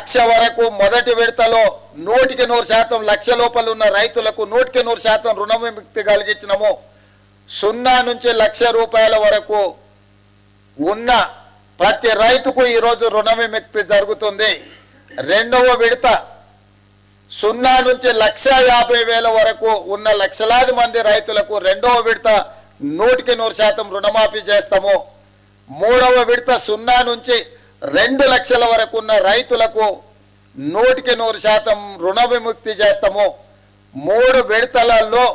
లక్ష వరకు మొదటి విడతలో 100% లక్ష లోపల ఉన్న రైతులకు 100% రుణ విముక్తి కలిగించినము. 0 నుంచి ₹1,00,000 వరకు ఉన్న ప్రతి రైతుకు ఈరోజు రుణ విముక్తి జరుగుతుంది. రెండవ విడత 0 నుంచి ₹1,50,000 వరకు ఉన్న లక్షలాది మంది రైతులకు రెండవ విడత 100% రుణమాఫీ చేస్తాము. మూడవ విడత 0 నుంచి 2 లక్షల వరకు ఉన్న రైతులకు 100% రుణ విముక్తి చేస్తాము. 3 విడతలలో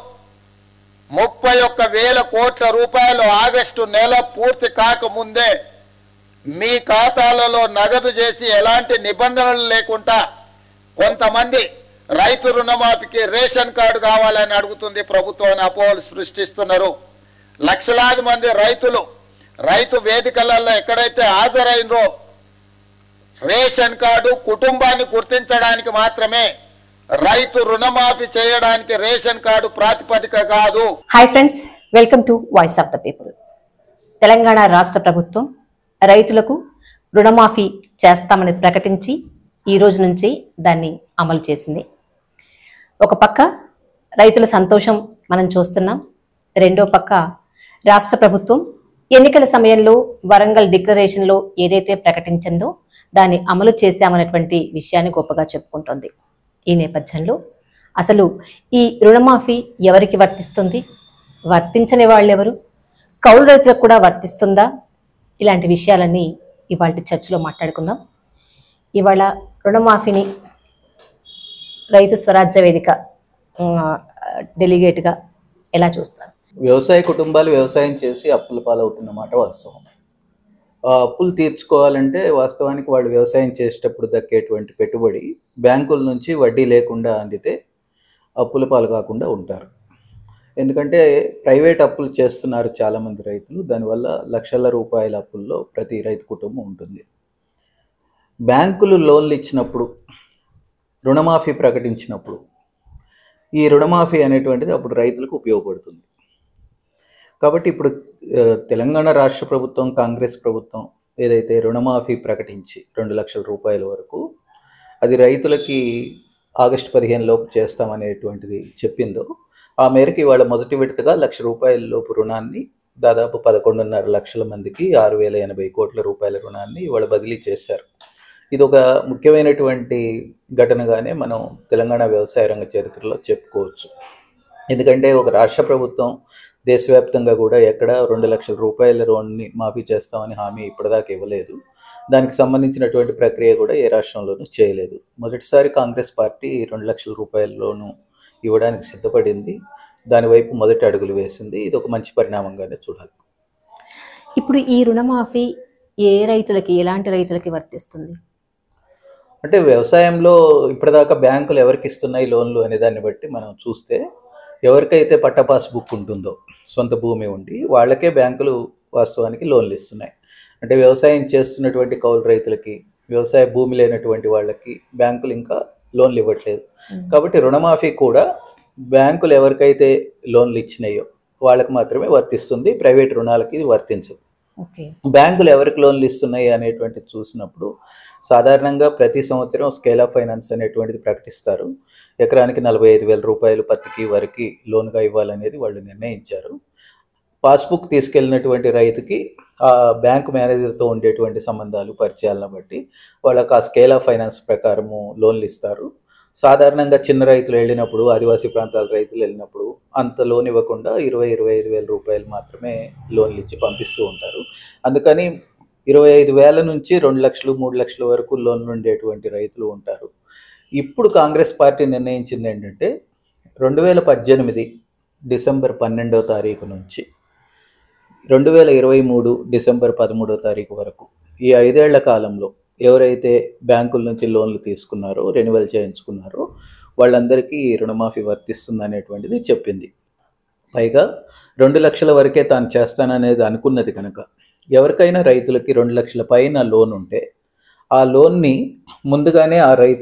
31,000 కోట్ల రూపాయలు ఆగస్టు నెల పూర్తి కాకముందే మీ ఖాతాలలో నగదు చేసి ఎలాంటి నిబంధనలు లేకుండా కొంతమంది రైతు రుణమాఫీకి రేషన్ కార్డు కావాలని అడుగుతుంది ప్రభుత్వాన్ని అపోహలు సృష్టిస్తున్నారు. లక్షలాది మంది రైతు వేదికలలో ఎక్కడైతే హాజరైనరో రేషన్ కార్డు కుటుంబాన్ని గుర్తించడానికి మాత్రమే, రైతు రుణమాఫీ చేయడానికి రేషన్ కార్డు ప్రాతిపదిక కాదు. Hi friends, welcome to Voice of the People. Telangana రాష్ట్ర ప్రభుత్వం రైతులకు రుణమాఫీ చేస్తామని ప్రకటించి ఈ రోజు నుంచి దాన్ని అమలు చేసింది. ఒక పక్క రైతుల సంతోషం మనం చూస్తున్నాం. రెండో పక్క రాష్ట్ర ప్రభుత్వం ఎన్నికల సమయంలో వరంగల్ డిక్లరేషన్లో ఏదైతే ప్రకటించిందో దాన్ని అమలు చేశామనేటువంటి విషయాన్ని గొప్పగా చెప్పుకుంటోంది. ఈ నేపథ్యంలో అసలు ఈ రుణమాఫీ ఎవరికి వర్తిస్తుంది, వర్తించని వాళ్ళు ఎవరు, కౌలు రైతులకు కూడా వర్తిస్తుందా, ఇలాంటి విషయాలన్నీ ఇవాళ చర్చలో మాట్లాడుకుందాం. ఇవాళ రుణమాఫీని రైతు స్వరాజ్య వేదిక డెలిగేట్గా ఎలా చూస్తారు? వ్యవసాయ కుటుంబాలు వ్యవసాయం చేసి అప్పుల పాలవుతున్నమాట వాస్తవం. ఆ అప్పులు తీర్చుకోవాలంటే వాస్తవానికి వాళ్ళు వ్యవసాయం చేసేటప్పుడు దక్కేటువంటి పెట్టుబడి బ్యాంకుల నుంచి వడ్డీ లేకుండా అందితే అప్పుల పాలు కాకుండా ఉంటారు. ఎందుకంటే ప్రైవేట్ అప్పులు చేస్తున్నారు చాలామంది రైతులు. దానివల్ల లక్షల రూపాయల అప్పుల్లో ప్రతి రైతు కుటుంబం ఉంటుంది. బ్యాంకులు లోన్లు ఇచ్చినప్పుడు, రుణమాఫీ ప్రకటించినప్పుడు ఈ రుణమాఫీ అనేటువంటిది అప్పుడు రైతులకు ఉపయోగపడుతుంది. కాబట్టి ఇప్పుడు తెలంగాణ రాష్ట్ర ప్రభుత్వం, కాంగ్రెస్ ప్రభుత్వం ఏదైతే రుణమాఫీ ప్రకటించి 2 లక్షల రూపాయల వరకు అది రైతులకి ఆగస్టు 15 లోపు చేస్తామనేటువంటిది చెప్పిందో ఆ మేరకు ఇవాళ మొదటి విడతగా ₹1,00,000 లోపు రుణాన్ని దాదాపు 11.5 లక్షల మందికి 6,080 కోట్ల రూపాయల రుణాన్ని ఇవాళ బదిలీ చేశారు. ఇది ఒక ముఖ్యమైనటువంటి ఘటనగానే మనం తెలంగాణ వ్యవసాయ రంగ చరిత్రలో చెప్పుకోవచ్చు. ఎందుకంటే ఒక రాష్ట్ర ప్రభుత్వం దేశవ్యాప్తంగా కూడా ఎక్కడ 2 లక్షల రూపాయల రుణాన్ని మాఫీ చేస్తామని హామీ ఇప్పటిదాకా ఇవ్వలేదు. దానికి సంబంధించినటువంటి ప్రక్రియ కూడా ఏ రాష్ట్రంలోనూ చేయలేదు. మొదటిసారి కాంగ్రెస్ పార్టీ 2 లక్షల రూపాయల లోను ఇవ్వడానికి సిద్ధపడింది. దానివైపు మొదటి అడుగులు వేసింది. ఇది ఒక మంచి పరిణామంగానే చూడాలి. ఇప్పుడు ఈ రుణమాఫీ ఏ రైతులకి, ఎలాంటి రైతులకి వర్తిస్తుంది? అంటే వ్యవసాయంలో ఇప్పటిదాకా బ్యాంకులు ఎవరికి ఇస్తున్నాయి లోన్లు అనే దాన్ని బట్టి మనం చూస్తే ఎవరికైతే పట్టా పాస్ బుక్ ఉంటుందో, సొంత భూమి ఉండి వాళ్ళకే బ్యాంకులు వాస్తవానికి లోన్లు ఇస్తున్నాయి. అంటే వ్యవసాయం చేస్తున్నటువంటి కౌలు రైతులకి, వ్యవసాయ భూమి లేనటువంటి వాళ్ళకి బ్యాంకులు ఇంకా లోన్లు ఇవ్వట్లేదు. కాబట్టి రుణమాఫీ కూడా బ్యాంకులు ఎవరికైతే లోన్లు ఇచ్చినాయో వాళ్ళకి మాత్రమే వర్తిస్తుంది. ప్రైవేట్ రుణాలకి ఇది వర్తించదు. బ్యాంకులు ఎవరికి లోన్లు ఇస్తున్నాయి అనేటువంటిది చూసినప్పుడు సాధారణంగా ప్రతి సంవత్సరం స్కేల్ ఆఫ్ ఫైనాన్స్ అనేటువంటిది ప్రకటిస్తారు. ఎకరానికి 45,000 రూపాయలు పత్తికి వరకు లోన్గా ఇవ్వాలనేది వాళ్ళు నిర్ణయించారు. పాస్బుక్ తీసుకెళ్ళినటువంటి రైతుకి ఆ బ్యాంకు మేనేజర్తో ఉండేటువంటి సంబంధాలు, పరిచయాలను బట్టి వాళ్ళకి ఆ స్కేల్ ఆఫ్ ఫైనాన్స్ ప్రకారము లోన్లు ఇస్తారు. సాధారణంగా చిన్న రైతులు వెళ్ళినప్పుడు, ఆదివాసీ ప్రాంతాల రైతులు వెళ్ళినప్పుడు అంత లోన్ ఇవ్వకుండా 20,000-25,000 రూపాయలు మాత్రమే లోన్లు ఇచ్చి పంపిస్తూ ఉంటారు. అందుకని 25,000 నుంచి 2 లక్షలు 3 లక్షల వరకు లోన్లు ఉండేటువంటి రైతులు ఉంటారు. ఇప్పుడు కాంగ్రెస్ పార్టీ నిర్ణయించింది ఏంటంటే 2018 డిసెంబర్ 12వ తారీఖు నుంచి 2023 డిసెంబర్ 13వ తారీఖు వరకు ఈ 5 ఏళ్ల కాలంలో ఎవరైతే బ్యాంకుల నుంచి లోన్లు తీసుకున్నారో, రెన్యువల్ చేయించుకున్నారో వాళ్ళందరికీ ఈ రుణమాఫీ వర్తిస్తుంది అనేటువంటిది చెప్పింది. పైగా 2 లక్షల వరకే తాను చేస్తాననేది అనుకున్నది కనుక ఎవరికైనా రైతులకి 2 లక్షల పైన లోన్ ఉంటే ఆ లోన్ని ముందుగానే ఆ రైతులు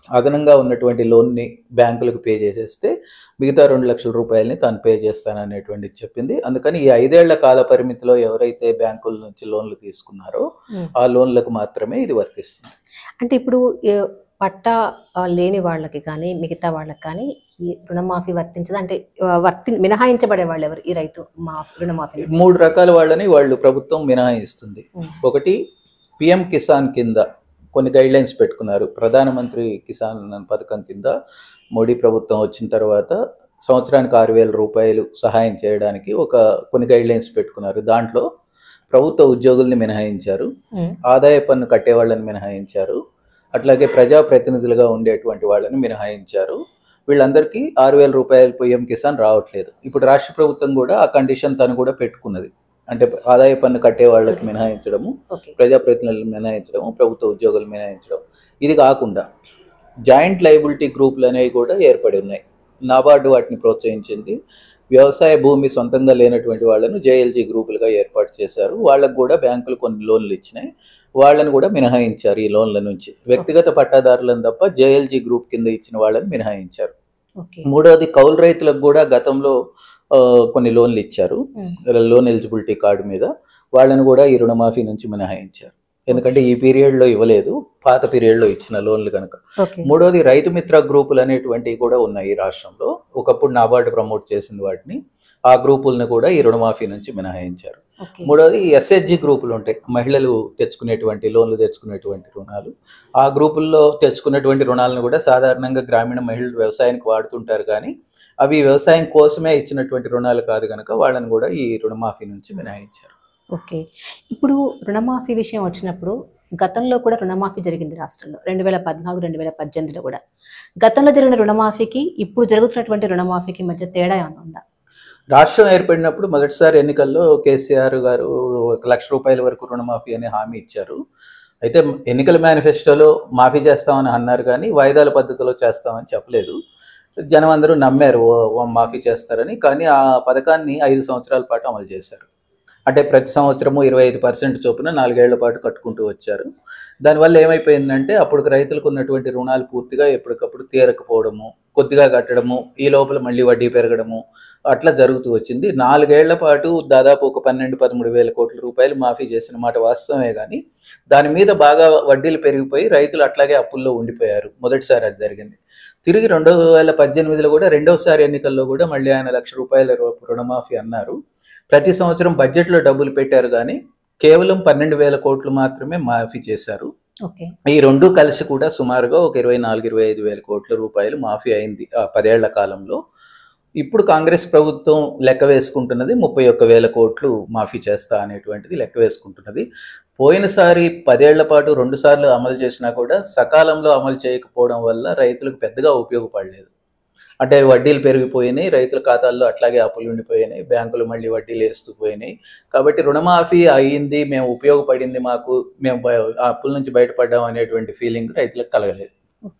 అదనంగా ఉన్నటువంటి లోన్ని బ్యాంకులకు పే చేసేస్తే మిగతా 2 లక్షల రూపాయలని తాను పే చేస్తాననేటువంటిది చెప్పింది. అందుకని ఈ 5 ఏళ్ల కాల పరిమితిలో ఎవరైతే బ్యాంకుల నుంచి లోన్లు తీసుకున్నారో ఆ లోన్లకు మాత్రమే ఇది వర్తిస్తుంది. అంటే ఇప్పుడు పట్టా లేని వాళ్ళకి కానీ మిగతా వాళ్ళకి కానీ ఈ రుణమాఫీ వర్తించదు, అంటే మినహాయించబడే వాళ్ళు ఎవరు ఈ రైతు రుణమాఫీ? 3 రకాల వాళ్ళని వాళ్ళు ప్రభుత్వం మినహాయిస్తుంది. ఒకటి, పిఎం కిసాన్ కింద కొన్ని గైడ్ లైన్స్ పెట్టుకున్నారు. ప్రధానమంత్రి కిసాన్ పథకం కింద మోడీ ప్రభుత్వం వచ్చిన తర్వాత సంవత్సరానికి 6,000 రూపాయలు సహాయం చేయడానికి కొన్ని గైడ్ లైన్స్ పెట్టుకున్నారు. దాంట్లో ప్రభుత్వ ఉద్యోగుల్ని మినహాయించారు, ఆదాయ పన్ను కట్టే వాళ్ళని మినహాయించారు, అట్లాగే ప్రజాప్రతినిధులుగా ఉండేటువంటి వాళ్ళని మినహాయించారు. వీళ్ళందరికీ 6,000 రూపాయలు పిఎం కిసాన్ రావట్లేదు. ఇప్పుడు రాష్ట్ర ప్రభుత్వం కూడా ఆ కండిషన్ తను కూడా పెట్టుకున్నది. అంటే ఆదాయ పన్ను కట్టే వాళ్ళకి మినహాయించడము, ప్రజాప్రతినిధులను మినహాయించడము, ప్రభుత్వ ఉద్యోగులు మినహాయించడం. ఇది కాకుండా జాయింట్ లయబిలిటీ గ్రూపులు అనేవి కూడా ఏర్పడి ఉన్నాయి. నాబార్డు వాటిని ప్రోత్సహించింది. వ్యవసాయ భూమి సొంతంగా లేనటువంటి వాళ్ళను జేఎల్జీ గ్రూపులుగా ఏర్పాటు చేశారు. వాళ్ళకు కూడా బ్యాంకులు కొన్ని లోన్లు ఇచ్చినాయి, వాళ్ళని కూడా మినహాయించారు ఈ లోన్ల నుంచి. వ్యక్తిగత పట్టాదారులను తప్ప జేఎల్జీ గ్రూప్ కింద ఇచ్చిన వాళ్ళని మినహాయించారు. మూడవది, కౌలు రైతులకు కూడా గతంలో కొన్ని లోన్లు ఇచ్చారు లోన్ ఎలిజిబిలిటీ కార్డు మీద, వాళ్ళని కూడా ఈ రుణమాఫీ నుంచి మినహాయించారు. ఎందుకంటే ఈ పీరియడ్లో ఇవ్వలేదు, పాత పీరియడ్లో ఇచ్చిన లోన్లు కనుక. మూడోది, రైతు మిత్ర గ్రూపులు అనేటువంటివి కూడా ఉన్నాయి ఈ రాష్ట్రంలో. ఒకప్పుడు నాబార్డు ప్రమోట్ చేసిన వాటిని, ఆ గ్రూపులను కూడా ఈ రుణమాఫీ నుంచి మినహాయించారు. మూడోది, ఎస్హెచ్జి గ్రూపులు ఉంటాయి, మహిళలు తెచ్చుకునేటువంటి లోన్లు తెచ్చుకునేటువంటి రుణాలు. ఆ గ్రూపుల్లో తెచ్చుకునేటువంటి రుణాలను కూడా సాధారణంగా గ్రామీణ మహిళలు వ్యవసాయానికి వాడుతుంటారు, కానీ అవి వ్యవసాయం కోసమే ఇచ్చినటువంటి రుణాలు కాదు కనుక వాళ్ళని కూడా ఈ రుణమాఫీ నుంచి మినహాయించారు. ఓకే, ఇప్పుడు రుణమాఫీ విషయం వచ్చినప్పుడు గతంలో కూడా రుణమాఫీ జరిగింది రాష్ట్రంలో 2014, 2018లో కూడా. గతంలో జరిగిన రుణమాఫీకి ఇప్పుడు జరుగుతున్నటువంటి రుణమాఫీకి మధ్య తేడా ఏమైనా ఉందా? రాష్ట్రం ఏర్పడినప్పుడు మొదటిసారి ఎన్నికల్లో కేసీఆర్ గారు 1 లక్ష రూపాయల వరకు రుణమాఫీ అనే హామీ ఇచ్చారు. అయితే ఎన్నికల మేనిఫెస్టోలో మాఫీ చేస్తామని అన్నారు, కానీ వాయిదాల పద్ధతిలో చేస్తామని చెప్పలేదు. జనం అందరూ నమ్మారు మాఫీ చేస్తారని. కానీ ఆ పథకాన్ని 5 సంవత్సరాల పాటు అమలు చేశారు. అంటే ప్రతి సంవత్సరము 25% చొప్పున 4 ఏళ్ల పాటు కట్టుకుంటూ వచ్చారు. దానివల్ల ఏమైపోయిందంటే అప్పుడు రైతులకు ఉన్నటువంటి రుణాలు పూర్తిగా ఎప్పటికప్పుడు తీరకపోవడము, కొద్దిగా కట్టడము, ఈ లోపల మళ్ళీ వడ్డీ పెరగడము అట్లా జరుగుతూ వచ్చింది. 4 ఏళ్ల పాటు దాదాపు ఒక 12-13 వేల కోట్ల రూపాయలు మాఫీ చేసిన మాట వాస్తవమే, కానీ దాని మీద బాగా వడ్డీలు పెరిగిపోయి రైతులు అట్లాగే అప్పుల్లో ఉండిపోయారు. మొదటిసారి అది జరిగింది. తిరిగి 2018లో కూడా రెండోసారి ఎన్నికల్లో కూడా మళ్ళీ ఆయన 1 లక్ష రూపాయల రుణమాఫీ అన్నారు. ప్రతి సంవత్సరం బడ్జెట్లో డబ్బులు పెట్టారు, కానీ కేవలం 12,000 కోట్లు మాత్రమే మాఫీ చేశారు. ఈ రెండు కలిసి కూడా సుమారుగా ఒక 24-25 వేల కోట్ల రూపాయలు మాఫీ అయింది ఆ 10 ఏళ్ల కాలంలో. ఇప్పుడు కాంగ్రెస్ ప్రభుత్వం లెక్క వేసుకుంటున్నది 31,000 కోట్లు మాఫీ చేస్తా అనేటువంటిది లెక్క వేసుకుంటున్నది. పోయినసారి 10 ఏళ్ల పాటు 2 సార్లు అమలు చేసినా కూడా సకాలంలో అమలు చేయకపోవడం వల్ల రైతులకు పెద్దగా ఉపయోగపడలేదు. అంటే వడ్డీలు పెరిగిపోయినాయి, రైతుల ఖాతాల్లో అట్లాగే అప్పులు ఉండిపోయినాయి, బ్యాంకులు మళ్ళీ వడ్డీలు వేస్తూ పోయినాయి. కాబట్టి రుణమాఫీ అయ్యింది, మేము ఉపయోగపడింది, మాకు మేము అప్పుల నుంచి బయటపడ్డాం అనేటువంటి ఫీలింగ్ రైతులకు కలగలేదు.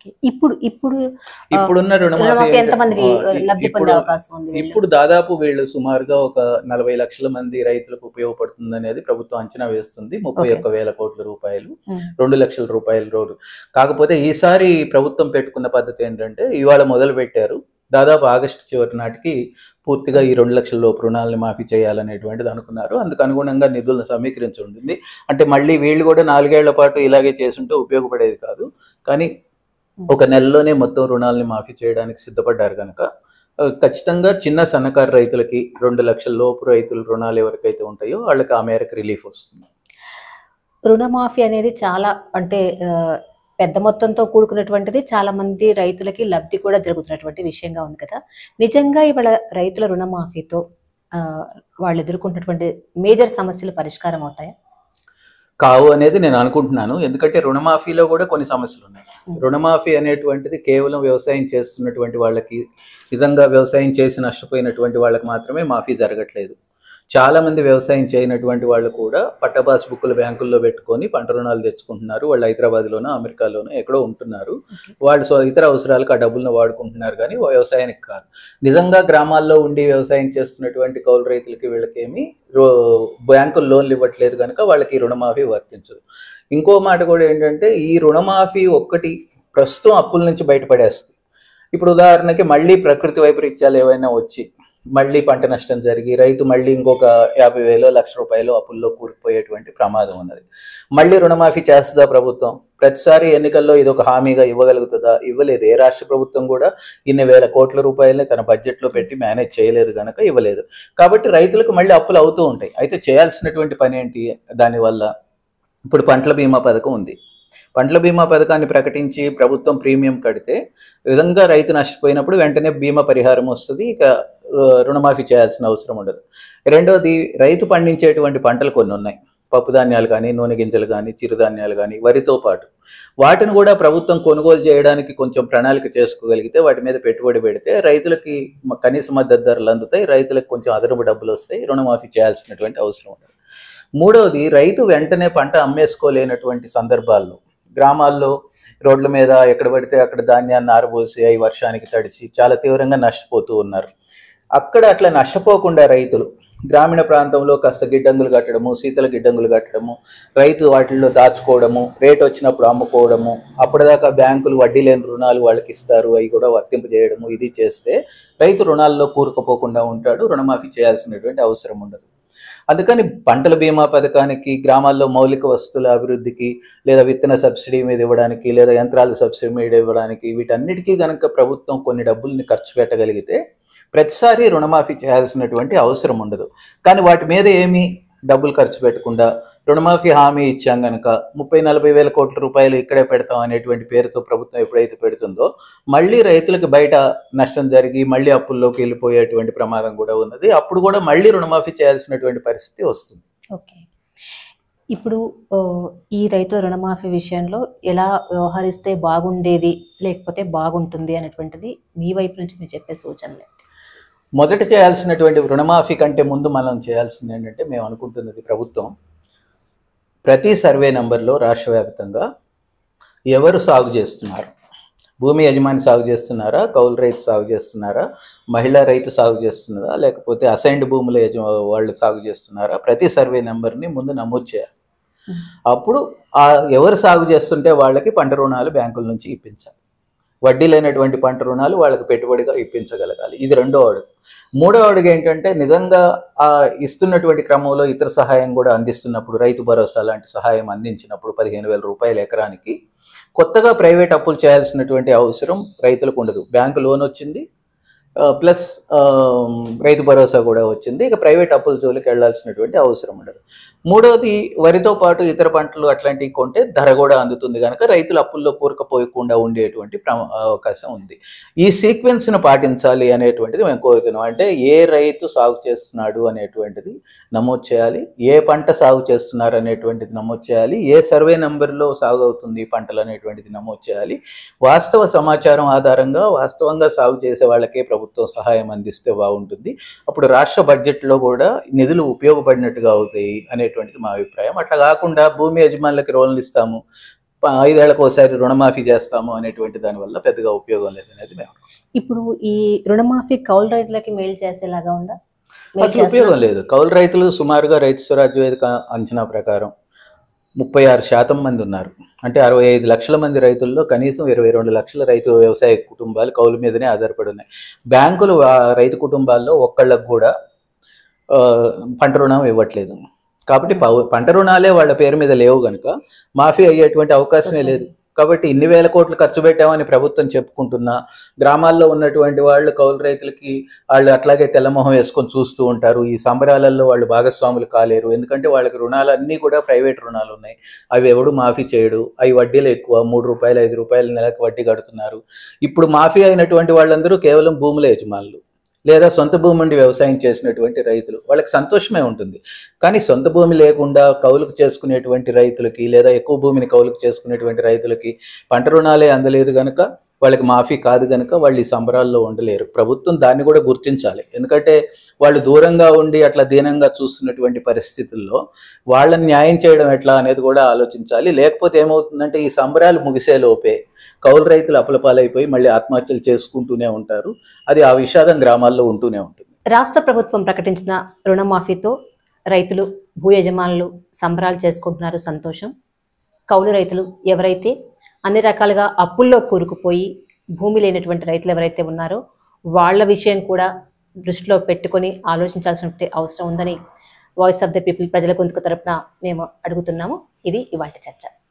ఇప్పుడున్న రుణమాఫీ ఇప్పుడు దాదాపు వీళ్ళు సుమారుగా ఒక 40 లక్షల మంది రైతులకు ఉపయోగపడుతుంది అనేది ప్రభుత్వం అంచనా వేస్తుంది. 31,000 కోట్ల రూపాయలు, 2 లక్షల రూపాయల రోడ్డు. కాకపోతే ఈసారి ప్రభుత్వం పెట్టుకున్న పద్ధతి ఏంటంటే, ఇవాళ మొదలు పెట్టారు, దాదాపు ఆగస్టు చివరి నాటికి పూర్తిగా ఈ 2 లక్షల లోపు రుణాలను మాఫీ చేయాలనేటువంటిది అనుకున్నారు. అందుకు అనుగుణంగా నిధులను సమీకరించి ఉంటుంది. అంటే మళ్ళీ వీళ్ళు కూడా 4 ఏళ్ల పాటు ఇలాగే చేసుంటే ఉపయోగపడేది కాదు, కానీ ఒక నెలలోనే మొత్తం రుణాలని మాఫీ చేయడానికి సిద్ధపడ్డారు కనుక ఖచ్చితంగా చిన్న సన్నకారు రైతులకి 2 లక్షల లోపు రైతుల రుణాలు ఎవరికైతే ఉంటాయో వాళ్ళకి ఆ మేరకు రిలీఫ్ వస్తుంది. రుణమాఫీ అనేది చాలా అంటే పెద్ద మొత్తంతో కూడుకున్నటువంటిది, చాలా మంది రైతులకి లబ్ధి కూడా జరుగుతున్నటువంటి విషయంగా ఉంది కదా. నిజంగా ఇవాళ రైతుల రుణమాఫీతో వాళ్ళు ఎదుర్కొంటున్నటువంటి మేజర్ సమస్యలు పరిష్కారం అవుతాయా? కావు అనేది నేను అనుకుంటున్నాను. ఎందుకంటే రుణమాఫీలో కూడా కొన్ని సమస్యలు ఉన్నాయి. రుణమాఫీ అనేటువంటిది కేవలం వ్యవసాయం చేస్తున్నటువంటి వాళ్ళకి, నిజంగా వ్యవసాయం చేసి నష్టపోయినటువంటి వాళ్ళకి మాత్రమే మాఫీ జరగట్లేదు. చాలా మంది వ్యవసాయం చేయనటువంటి వాళ్ళు కూడా పట్టబాస్ బుక్కులు బ్యాంకుల్లో పెట్టుకొని పంట రుణాలు తెచ్చుకుంటున్నారు. వాళ్ళు హైదరాబాద్లోనో అమెరికాలోనో ఎక్కడో ఉంటున్నారు. వాళ్ళు ఇతర అవసరాలకు ఆ డబ్బులను వాడుకుంటున్నారు, కానీ వ్యవసాయానికి కాదు. నిజంగా గ్రామాల్లో ఉండి వ్యవసాయం చేస్తున్నటువంటి కౌలు రైతులకి వీళ్ళకేమి బ్యాంకులు లోన్లు ఇవ్వట్లేదు కనుక వాళ్ళకి రుణమాఫీ వర్తించదు. ఇంకో మాట కూడా ఏంటంటే, ఈ రుణమాఫీ ఒక్కటి ప్రస్తుతం అప్పుల నుంచి బయటపడేస్తుంది. ఇప్పుడు ఉదాహరణకి మళ్ళీ ప్రకృతి వైపరీత్యాలు ఏవైనా వచ్చి మళ్ళీ పంట నష్టం జరిగి రైతు మళ్ళీ ఇంకొక 50,000 లక్ష రూపాయలు అప్పుల్లో కూరుకుపోయేటువంటి ప్రమాదం ఉన్నది. మళ్ళీ రుణమాఫీ చేస్తుందా ప్రభుత్వం? ప్రతిసారి ఎన్నికల్లో ఇది ఒక హామీగా ఇవ్వగలుగుతుందా? ఇవ్వలేదు. ఏ రాష్ట్ర ప్రభుత్వం కూడా ఇన్ని వేల కోట్ల రూపాయలని తన బడ్జెట్లో పెట్టి మేనేజ్ చేయలేదు కనుక ఇవ్వలేదు. కాబట్టి రైతులకు మళ్ళీ అప్పులు అవుతూ ఉంటాయి. అయితే చేయాల్సినటువంటి పని ఏంటి? దానివల్ల ఇప్పుడు పంటల బీమా పథకం ఉంది. పంటల బీమా పథకాన్ని ప్రకటించి ప్రభుత్వం ప్రీమియం కడితే విధంగా రైతు నష్టపోయినప్పుడు వెంటనే బీమా పరిహారం వస్తుంది. ఇక రుణమాఫీ చేయాల్సిన అవసరం ఉండదు. రెండోది, రైతు పండించేటువంటి పంటలు కొన్ని ఉన్నాయి. పప్పు ధాన్యాలు కానీ, నూనె గింజలు కానీ, చిరుధాన్యాలు కానీ, వరితో పాటు వాటిని కూడా ప్రభుత్వం కొనుగోలు చేయడానికి కొంచెం ప్రణాళిక చేసుకోగలిగితే, వాటి మీద పెట్టుబడి పెడితే రైతులకి కనీస మద్దతు ధరలు అందుతాయి, రైతులకు కొంచెం అదనపు డబ్బులు వస్తాయి, రుణమాఫీ చేయాల్సినటువంటి అవసరం ఉండదు. మూడవది, రైతు వెంటనే పంట అమ్మేసుకోలేనటువంటి సందర్భాల్లో గ్రామాల్లో రోడ్ల మీద ఎక్కడ పడితే అక్కడ ధాన్యాన్ని ఆరబోసి అవి వర్షానికి తడిచి చాలా తీవ్రంగా నష్టపోతూ ఉన్నారు. అక్కడ అట్లా నష్టపోకుండా రైతులు గ్రామీణ ప్రాంతంలో కాస్త గిడ్డంగులు కట్టడము, శీతల గిడ్డంగులు కట్టడము, రైతు వాటిల్లో దాచుకోవడము, రేట్ వచ్చినప్పుడు అమ్ముకోవడము, అప్పటిదాకా బ్యాంకులు వడ్డీ లేని రుణాలు వాళ్ళకి ఇస్తారు, అవి కూడా వర్తింపు చేయడము, ఇది చేస్తే రైతు రుణాల్లో కూరుకుపోకుండా ఉంటాడు, రుణమాఫీ చేయాల్సినటువంటి అవసరం ఉండదు. అందుకని పంటల బీమా పథకానికి, గ్రామాల్లో మౌలిక వస్తువుల అభివృద్ధికి, లేదా విత్తన సబ్సిడీ మీద ఇవ్వడానికి, లేదా యంత్రాల సబ్సిడీ మీద ఇవ్వడానికి, వీటన్నిటికీ కనుక ప్రభుత్వం కొన్ని డబ్బుల్ని ఖర్చు పెట్టగలిగితే ప్రతిసారి రుణమాఫీ చేయాల్సినటువంటి అవసరం ఉండదు. కానీ వాటి మీద ఏమీ డబ్బులు ఖర్చు పెట్టకుండా రుణమాఫీ హామీ ఇచ్చాం కనుక 30-40 వేల కోట్ల రూపాయలు ఇక్కడే పెడతాం అనేటువంటి పేరుతో ప్రభుత్వం ఎప్పుడైతే పెడుతుందో మళ్ళీ రైతులకు బయట నష్టం జరిగి మళ్ళీ అప్పుల్లోకి వెళ్ళిపోయేటువంటి ప్రమాదం కూడా ఉన్నది. అప్పుడు కూడా మళ్ళీ రుణమాఫీ చేయాల్సినటువంటి పరిస్థితి వస్తుంది. ఓకే, ఇప్పుడు ఈ రైతు రుణమాఫీ విషయంలో ఎలా వ్యవహరిస్తే బాగుండేది లేకపోతే బాగుంటుంది అనేటువంటిది మీ వైపు నుంచి మీరు చెప్పే సూచనలే. మొదట చేయాల్సినటువంటి రుణమాఫీ కంటే ముందు మనం చేయాల్సింది ఏంటంటే, మేము అనుకుంటున్నది, ప్రభుత్వం ప్రతి సర్వే నెంబర్లో రాష్ట్ర వ్యాప్తంగా ఎవరు సాగు చేస్తున్నారు, భూమి యజమాని సాగు చేస్తున్నారా, కౌలు రైతు సాగు చేస్తున్నారా, మహిళా రైతు సాగు చేస్తున్నారా, లేకపోతే అసైన్డ్ భూముల వాళ్ళు సాగు చేస్తున్నారా, ప్రతి సర్వే నెంబర్ని ముందు నమోదు చేయాలి. అప్పుడు ఎవరు సాగు చేస్తుంటే వాళ్ళకి పంట రుణాలు బ్యాంకుల నుంచి ఇప్పించాలి. వడ్డీ లేనటువంటి పంట రుణాలు వాళ్ళకి పెట్టుబడిగా ఇప్పించగలగాలి. ఇది రెండో అడుగు. మూడో అడుగు ఏంటంటే, నిజంగా ఇస్తున్నటువంటి క్రమంలో ఇతర సహాయం కూడా అందిస్తున్నప్పుడు, రైతు భరోసా లాంటి సహాయం అందించినప్పుడు 15,000 రూపాయలు ఎకరానికి కొత్తగా ప్రైవేట్ అప్పులు చేయాల్సినటువంటి అవసరం రైతులకు ఉండదు. బ్యాంకు లోన్ వచ్చింది, ప్లస్ రైతు భరోసా కూడా వచ్చింది, ఇక ప్రైవేట్ అప్పుల జోలికి వెళ్లాల్సినటువంటి అవసరం ఉండదు. మూడవది, వరితో పాటు ఇతర పంటలు అట్లాంటివి కొంటే ధర కూడా అందుతుంది కనుక రైతులు అప్పుల్లో కూరుకుపోయకుండా ఉండేటువంటి అవకాశం ఉంది. ఈ సీక్వెన్స్ను పాటించాలి అనేటువంటిది మేము కోరుతున్నాం. అంటే ఏ రైతు సాగు చేస్తున్నాడు అనేటువంటిది నమోదు చేయాలి, ఏ పంట సాగు చేస్తున్నారు అనేటువంటిది నమోదు చేయాలి, ఏ సర్వే నెంబర్లో సాగు అవుతుంది పంటలు అనేటువంటిది నమోదు చేయాలి. వాస్తవ సమాచారం ఆధారంగా వాస్తవంగా సాగు చేసే వాళ్ళకే ప్రభుత్వం సహాయం అందిస్తే బాగుంటుంది. అప్పుడు రాష్ట్ర బడ్జెట్లో కూడా నిధులు ఉపయోగపడినట్టుగా అవుతాయి అనేటువంటిది మా అభిప్రాయం. అట్లా కాకుండా భూమి యజమానులకి లోన్లు ఇస్తాము, 5 ఏళ్లకు ఒకసారి రుణమాఫీ చేస్తాము అనేటువంటి దానివల్ల పెద్దగా ఉపయోగం లేదనేది మేము. ఇప్పుడు ఈ రుణమాఫీ కౌలు రైతులకి మేలు చేసేలాగా ఉందా? అసలు ఉపయోగం లేదు. కౌలు రైతులు సుమారుగా రైతు స్వరాజ్య వేదిక అంచనా ప్రకారం 36% మంది ఉన్నారు. అంటే 65 లక్షల మంది రైతుల్లో కనీసం 22 లక్షల రైతు వ్యవసాయ కుటుంబాలు కౌలు మీదనే ఆధారపడి ఉన్నాయి. బ్యాంకులు రైతు కుటుంబాల్లో ఒక్కళ్ళకు కూడా పంట రుణం ఇవ్వట్లేదు. కాబట్టి పంట రుణాలే వాళ్ళ పేరు మీద లేవు కనుక మాఫీ అయ్యేటువంటి అవకాశమే లేదు. కాబట్టి ఇన్ని వేల కోట్లు ఖర్చు పెట్టామని ప్రభుత్వం చెప్పుకుంటున్నా, గ్రామాల్లో ఉన్నటువంటి వాళ్ళు కౌలు రైతులకి వాళ్ళు అట్లాగే తెల్లమొహం వేసుకొని చూస్తూ ఉంటారు. ఈ సంబరాలలో వాళ్ళు భాగస్వాములు కాలేరు. ఎందుకంటే వాళ్ళకి రుణాలన్నీ కూడా ప్రైవేట్ రుణాలు ఉన్నాయి, అవి ఎవడు మాఫీ చేయడు, అవి వడ్డీలు ఎక్కువ, 3 రూపాయలు 5 రూపాయల నెలకు వడ్డీ కడుతున్నారు. ఇప్పుడు మాఫీ అయినటువంటి వాళ్ళందరూ కేవలం భూముల యజమానులు లేదా సొంత భూమి నుండి వ్యవసాయం చేసినటువంటి రైతులు. వాళ్ళకి సంతోషమే ఉంటుంది. కానీ సొంత భూమి లేకుండా కౌలుకు చేసుకునేటువంటి రైతులకి, లేదా ఎక్కువ భూమిని కౌలుకు చేసుకునేటువంటి రైతులకి పంట రుణాలే అందలేదు కనుక, వాళ్ళకి మాఫీ కాదు కనుక వాళ్ళు ఈ సంబరాల్లో ఉండలేరు. ప్రభుత్వం దాన్ని కూడా గుర్తించాలి. ఎందుకంటే వాళ్ళు దూరంగా ఉండి అట్లా దీనంగా చూస్తున్నటువంటి పరిస్థితుల్లో వాళ్ళని న్యాయం చేయడం ఎట్లా అనేది కూడా ఆలోచించాలి. లేకపోతే ఏమవుతుందంటే, ఈ సంబరాలు ముగిసే లోపే కౌలు రైతులు అప్పులపాలైపోయి మళ్ళీ ఆత్మహత్యలు చేసుకుంటూనే ఉంటారు. అది ఆ విషాదం గ్రామాల్లో ఉంటూనే ఉంటుంది. రాష్ట్ర ప్రభుత్వం ప్రకటించిన రుణమాఫీతో రైతులు, భూ యజమానులు సంబరాలు చేసుకుంటున్నారు, సంతోషం. కౌలు రైతులు ఎవరైతే అన్ని రకాలుగా అప్పుల్లో కూరుకుపోయి భూమి లేనటువంటి రైతులు ఎవరైతే ఉన్నారో వాళ్ళ విషయం కూడా దృష్టిలో పెట్టుకొని ఆలోచించాల్సిన అవసరం ఉందని వాయిస్ ఆఫ్ ద పీపుల్ ప్రజల గొంతుకు తరపున మేము అడుగుతున్నాము. ఇది ఇవాళ చర్చ.